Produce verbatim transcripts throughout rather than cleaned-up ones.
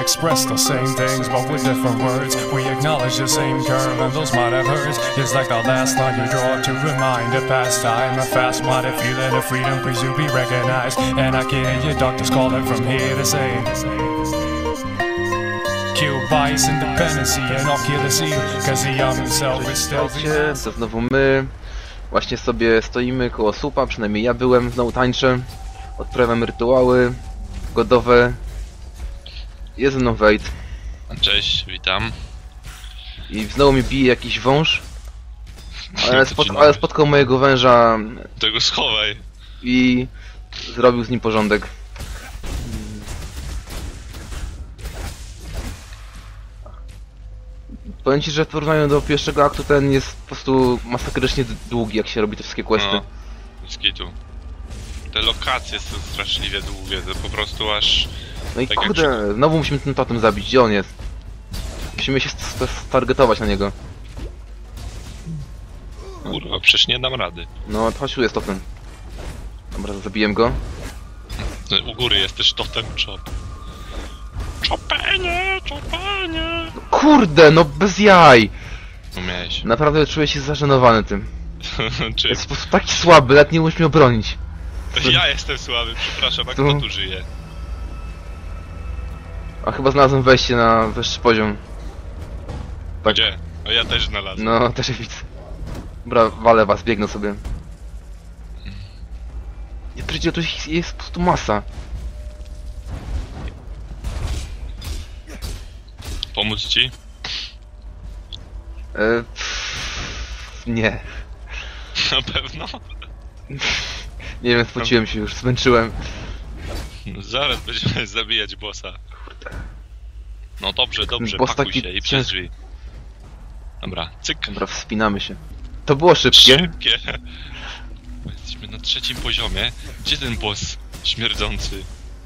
express the same things, but with different words. We acknowledge the same curve, and those might have hurt. It's like the last line you draw to remind a past time. A fast-minded feeling of freedom, please you be recognized. And I can hear your doctors calling from here to say, kill bias, independency, and I'll kill the seal, cause the young himself is still Słuchajcie, to znowu my. Właśnie sobie stoimy koło słupa, przynajmniej ja byłem, znowu tańczę. Odprawiam rytuały godowe. Jest ze mną Wade. Cześć, witam. I znowu mi bije jakiś wąż. Ale, spot ale spotkał mojego węża. Tego schowaj. I zrobił z nim porządek. Powiem ci, że w porównaniu do pierwszego aktu ten jest po prostu masakrycznie długi, jak się robi te wszystkie questy. No, z kitu. Te lokacje są straszliwie długie, to po prostu aż... No i tak kurde, jak... znowu musimy ten totem zabić, gdzie on jest? Musimy się stargetować na niego. Kurwa, przecież nie dam rady. No, chodź, tu jest totem. Dobra, zabiję go. U góry jest też totem chop. Chopenie, chopenie! No, kurde, no bez jaj! Umiałeś. Naprawdę czuję się zażenowany tym. Czy... Jest po prostu taki słaby, nawet nie umiesz mnie obronić. Ja jestem słaby, przepraszam, a Tu. kto tu żyje? A chyba znalazłem wejście na wyższy poziom. Tak. Gdzie? No ja też znalazłem. No, też widzę. Dobra, walę was, biegnę sobie. Ja przecież tu jest, jest po prostu masa. Pomóc ci? E, pff, nie. Na pewno? Nie wiem, spociłem się już, zmęczyłem. Zaraz będziemy zabijać bossa. Kurde. No dobrze, dobrze, Boss pakuj taki się i ciężki. przez drzwi. Dobra, cyk. Dobra, wspinamy się. To było szybkie. Szybkie. Jesteśmy na trzecim poziomie. Gdzie ten boss śmierdzący?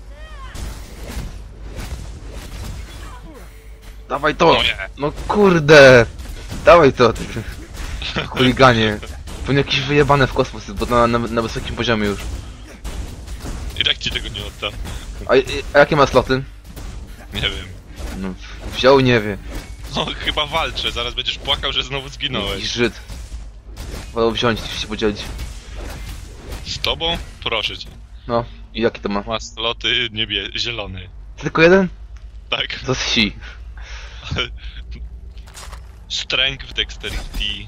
Dawaj to! O nie. No kurde! Dawaj to, ty chuliganie. Pewnie jakieś wyjebane w kosmos, bo na, na, na wysokim poziomie już. I tak ci tego nie oddam. A, a jakie ma sloty? Nie wiem. No, wziął, nie wie. No chyba walczę, zaraz będziesz płakał, że znowu Jakiś zginąłeś. Żyd. Wolał wziąć i się podzielić. Z tobą? Proszę cię. No, i jaki to ma? Ma sloty niebie... zielony. Tylko jeden? Tak. To si. Strength, dexterity.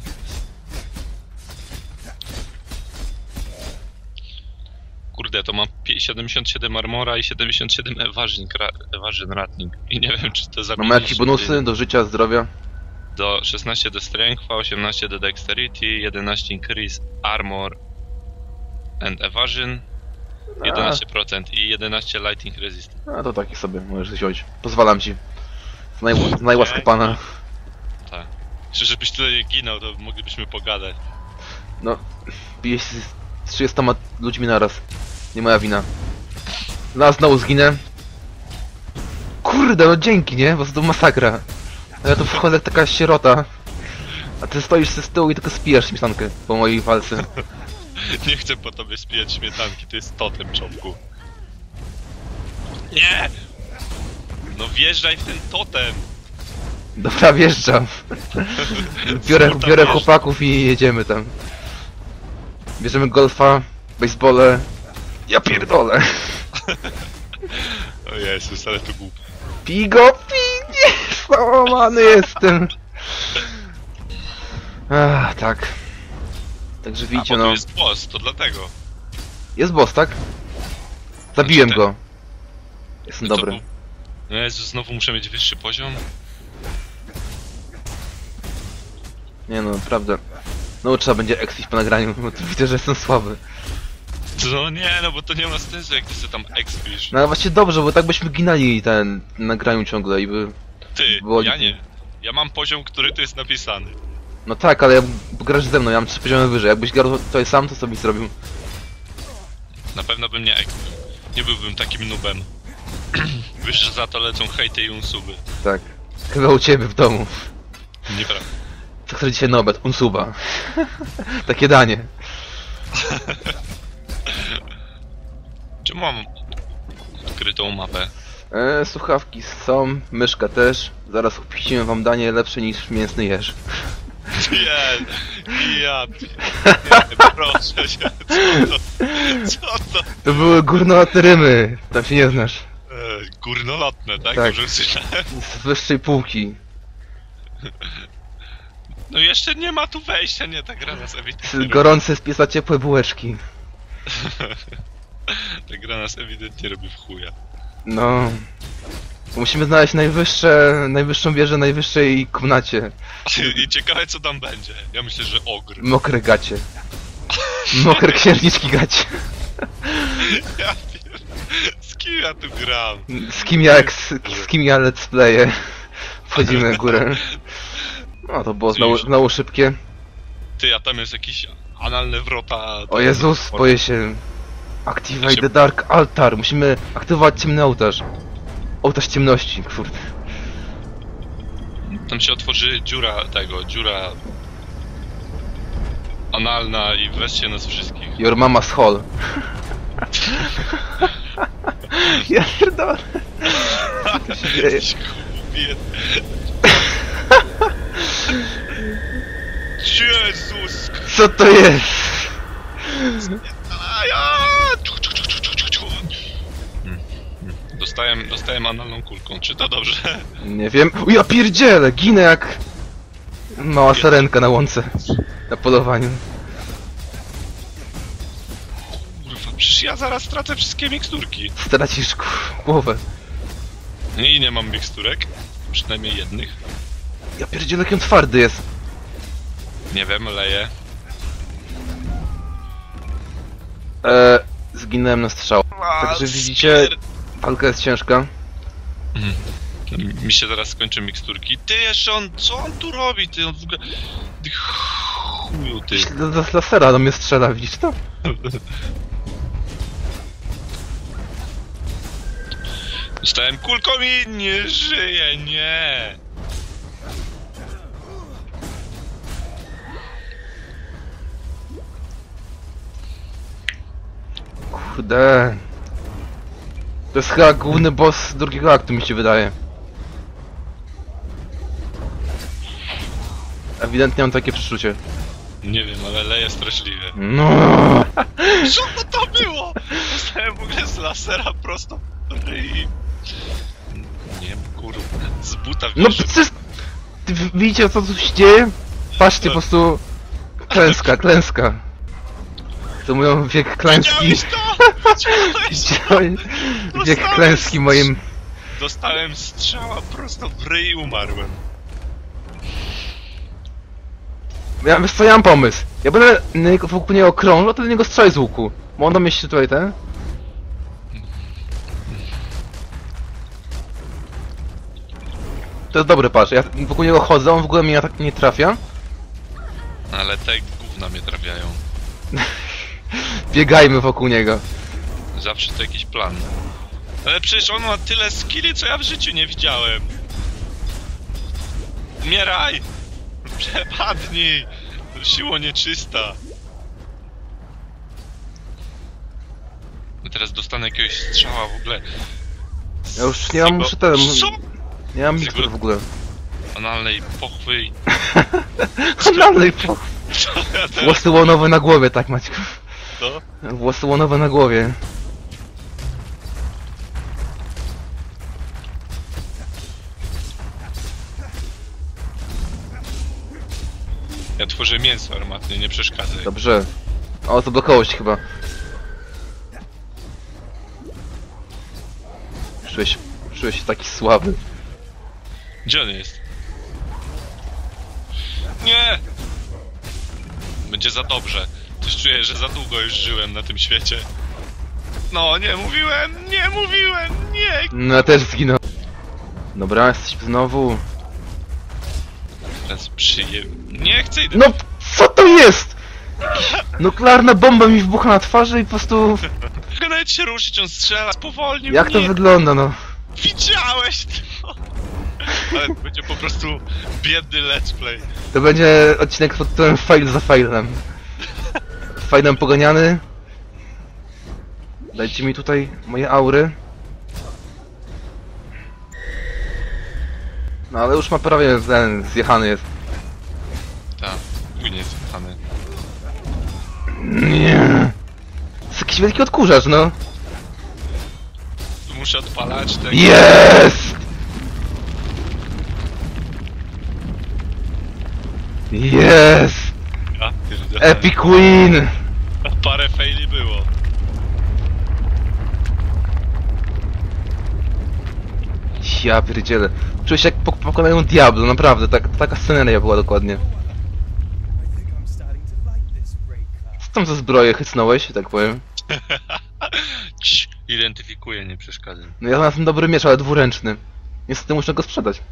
Kurde, to ma siedemdziesiąt siedem armora i siedemdziesiąt siedem evasion, evasion ratning. I nie wiem, czy to zamienić... Mamy jakieś bonusy do życia, zdrowia? Do szesnaście do strength, osiemnaście do dexterity, jedenaście increase armor and evasion, jedenaście procent i jedenaście lightning resist. A to taki sobie, możesz wziąć. Pozwalam ci. Z, naj, z najłaska pana. Tak. Jeszcze żebyś tutaj nie ginął, to moglibyśmy pogadać. No, bije się z trzydziestoma ludźmi naraz. Nie moja wina. No, a znowu zginę. Kurde, no dzięki, nie? Bo to masakra. A ja tu wchodzę jak taka sierota. A ty stoisz z tyłu i tylko spijasz śmietankę po mojej walce. Nie chcę po tobie spijać śmietanki, to jest totem, czopku. Nie! No wjeżdżaj w ten totem! Dobra, wjeżdżam. Biorę, Co tam biorę jest? chłopaków i jedziemy tam. Bierzemy golfa, basebole. Ja pierdolę. O Jezus, ale to głupi. Pij go, pij! Nie, załamany jestem. Ach, tak. Także A, widzicie, bo tu no. jest boss, to dlatego. Jest boss, tak? Zabiłem Znaczy go. Jestem To dobry. był- No Jezu, znowu muszę mieć wyższy poziom? Nie no, naprawdę. No trzeba będzie expić po nagraniu, bo tu widzę, że jestem słaby. No nie, no bo to nie ma sensu, jak ty sobie tam expisz. No ale właśnie dobrze, bo tak byśmy ginęli ten na nagraniu ciągle i by... Ty, było ja licznie. nie. Ja mam poziom, który tu jest napisany. No tak, ale ja, bo grasz ze mną, ja mam trzy poziomy wyżej. Jakbyś grał tutaj sam, to co byś zrobił? Na pewno bym nie expił. Nie byłbym takim nubem. Wiesz, że za to lecą hejty i unsuby. Tak. Chyba u ciebie w domu. Nieprawda. Co chcę dzisiaj na obiad? Unsuba. Takie danie. Czy mam odkrytą mapę? E, słuchawki są, myszka też. Zaraz upiścimy wam danie lepsze niż mięsny jeż. Nie, ja, nie, proszę się, co to, co to? To były górnolotne rymy, tam się nie znasz. E, górnolotne, tak? Tak. Dobrze słyszałem? Z wyższej półki. No jeszcze nie ma tu wejścia, nie, ta gra nas ewidentnie... Gorące z pieca ciepłe bułeczki. Ta gra nas ewidentnie robi w chuja. No. Musimy znaleźć najwyższe, najwyższą wieżę najwyższej komnacie. I ciekawe co tam będzie. Ja myślę, że ogr. Mokre gacie. Mokre księżniczki gacie. Ja pier... Z kim ja tu gram? Z kim ja, jak, z, z kim ja let's playe. Wchodzimy w górę. No to było znowu, znowu szybkie. Ty, a tam jest jakiś analne wrota... O Jezus, boję się. Activate the Dark Altar. Musimy aktywować ciemny ołtarz. Ołtarz ciemności, kurde. Tam się otworzy dziura tego, dziura... analna i wreszcie nas wszystkich. Your mama's hall. Ja pierdolę. Co to się dzieje? Jezus! Co to jest? A ja! Dostałem, dostałem analną kulką, czy to dobrze? Nie wiem. O, ja pierdzielę, ginę jak mała sarenka na łące. Na polowaniu. Kurwa, przecież ja zaraz stracę wszystkie miksturki. Stracisz kur... głowę. I nie mam miksturek, przynajmniej jednych. Ja pierdzielę, jak on twardy jest. Nie wiem, leję. Eee, zginąłem na strzał. Także widzicie, walka jest ciężka. Mi się zaraz skończą miksturki. Ty jeszcze on, co on tu robi? Ty on w ogóle... Ty chuju, ty. Z, z lasera do mnie strzela, widzisz to? Dostałem kulką i nie żyję, nie. Kurde. To jest chyba główny boss drugiego aktu, mi się wydaje. Ewidentnie mam takie przeczucie. Nie wiem, ale leję straszliwie. No. Co to było? Dostałem w ogóle z lasera prosto w ryj. Nie wiem, kurwa, z buta w No przecież... Ty widzicie, co tu się dzieje? Patrzcie, po prostu... Klęska, klęska. To mówią wiek klęski. Widziałeś to? Widziałeś to? Widziałeś wiek klęski moim... Dostałem strzała prosto w ryj i umarłem. Ja, wiesz co, ja mam pomysł. Ja będę na niego, wokół niego krążył, a ty do niego strzelaj z łuku. Bo on domieści tutaj ten. To jest dobry patrz, ja wokół niego chodzę, on w ogóle mnie tak nie trafia. Ale te gówna mnie trafiają. Biegajmy wokół niego. Zawsze to jakiś plan. Ale przecież on ma tyle skilli, co ja w życiu nie widziałem. Umieraj! Przepadnij! Siło nieczysta. No teraz dostanę jakiegoś strzała w ogóle. Ja już nie mam, muszę ten... Co? Nie mam mikstur w ogóle. Analnej pochwy i... Analnej po... Co ja teraz... Włosy łonowe na głowie, tak Maćku. Co? Włosy łonowe na głowie. Ja tworzę mięso armatne, nie przeszkadzaj. Dobrze. O, zablokowało się chyba. Czułeś, czułeś się taki słaby. Gdzie on jest? Nie! Będzie za dobrze. Też czuję, że za długo już żyłem na tym świecie. No, nie mówiłem, nie mówiłem, nie! No ja też zginął. Dobra, jesteśmy znowu. Teraz przyje... Nie chcę... No, co to jest? Nuklearna bomba mi wybucha na twarzy i po prostu... Mogę nawet się ruszyć, on strzela, spowolnił Jak to mnie. wygląda, no? Widziałeś to! Ale to będzie po prostu biedny let's play. To będzie odcinek pod tytułem fail za failem. Failem poganiany. Dajcie mi tutaj moje aury. No ale już ma prawie ten zjechany jest. Tak, płynie zjechany. Nie. To jest jakiś wielki odkurzacz, no. Muszę odpalać tego. Jest! Jest! Ja pierdolę. Epic win! Parę faili było. Ja pierdzielę. Czuję się jak po pokonaniu Diablo, naprawdę, tak, taka sceneria była dokładnie. Co tam za zbroję chycnąłeś, że tak powiem? Cii, identyfikuję, nie przeszkadzaj. No ja mam ten dobry miecz, ale dwuręczny. Niestety muszę go sprzedać.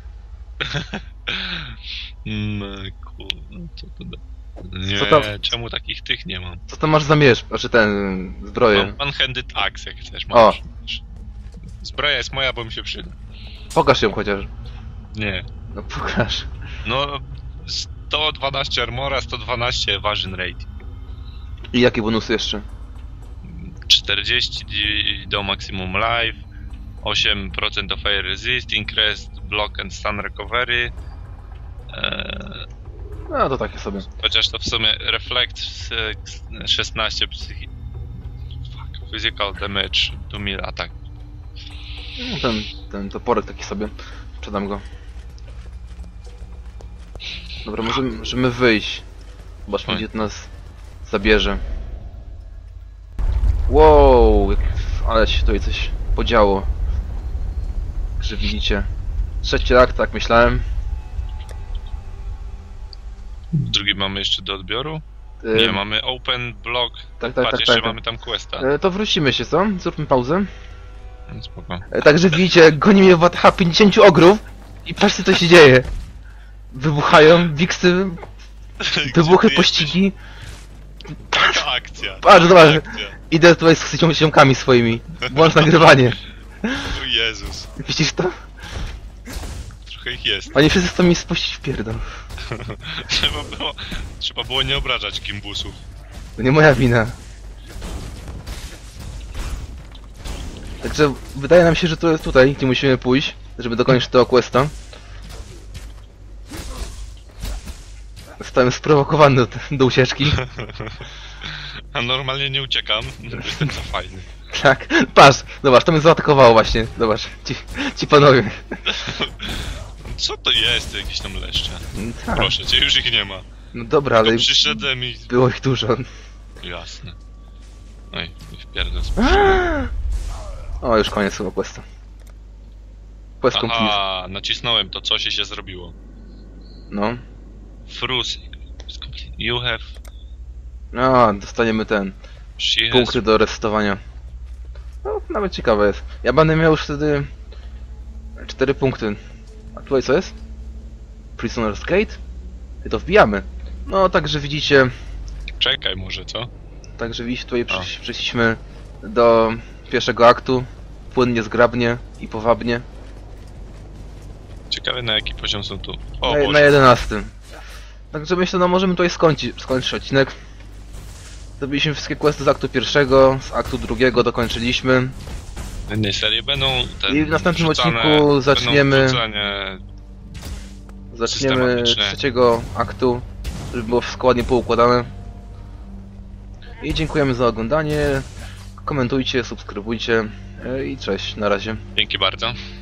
Mm, kurwa, co to da? Nie, Co tam? czemu takich tych nie mam? Co tam masz za miecz? Znaczy ten... zbroję. Mam one-handed axe, jak chcesz, O. masz. Masz. Zbroja jest moja, bo mi się przyda. Pokaż ją chociaż. Nie. No pokaż. No, sto dwanaście armora, sto dwanaście evasion rate. I jakie bonusy jeszcze? czterdzieści do maximum life, osiem procent of air resist, increased block and stun recovery. Eee, No to takie sobie. chociaż to w sumie reflect szesnaście psychi... Fuck, physical damage to mil attack. No, ten, ten toporek taki sobie. Sprzedam go. Dobra, możemy, możemy wyjść. Zobaczmy, gdzie to nas zabierze. Wow, jak, ale się tutaj coś podziało. Że widzicie. Trzeci akt, tak myślałem. Drugi mamy jeszcze do odbioru? E, Nie, mamy open block. Tak, tak, Patrz, tak, jeszcze tak, tak. mamy tam questa. E, to wrócimy się, co? Zróbmy pauzę. No, spoko. E, Także widzicie, goni mnie w A T H pięćdziesiąt ogrów i patrzcie co się dzieje. Wybuchają, wiksy, wybuchy, pościgi. Taka akcja. Patrz, zobacz. Akcja. Idę tutaj z książkami swoimi. Włącz nagrywanie. O Jezus. Widzisz to? Trochę ich jest. Oni wszyscy chcą mi spuścić w pierdol. Trzeba było, trzeba było nie obrażać gimbusów. To nie moja wina. Także wydaje nam się, że to jest tutaj, gdzie musimy pójść, żeby dokończyć tego questa. Zostałem sprowokowany do, do ucieczki. A normalnie nie uciekam, bo jestem za fajny. Tak, patrz, zobacz, to mnie zaatakowało właśnie. Zobacz, ci, ci panowie. Co to jest, jakieś tam leszcze? Tak. Proszę cię, już ich nie ma. No dobra, ale Tylko przyszedłem i... było ich dużo. Jasne. Oj, wpierdol. O, już koniec chyba questa. Quest complete. Aha, nacisnąłem to coś i się zrobiło. No. Frus. You have... A, dostaniemy ten. She has... Punkty do resetowania. No, nawet ciekawe jest. Ja będę miał już wtedy cztery punkty. A tutaj co jest? Prisoner's Gate? I to wbijamy. No, także widzicie, Czekaj może, co? także widzicie, tutaj przysz, przyszliśmy do pierwszego aktu. Płynnie, zgrabnie i powabnie. Ciekawe na jaki poziom są tu. O Na, na Boże. jedenastym. Także myślę, no możemy tutaj skończyć, skończyć odcinek. Zrobiliśmy wszystkie questy z aktu pierwszego, z aktu drugiego dokończyliśmy. Innej serii będą ten I w następnym wrzucane- odcinku zaczniemy- będą wrzucane Zaczniemy Systematycznie. z trzeciego aktu, żeby było wszystko ładnie poukładane. I dziękujemy za oglądanie. Komentujcie, subskrybujcie e, i cześć, na razie. Dzięki bardzo.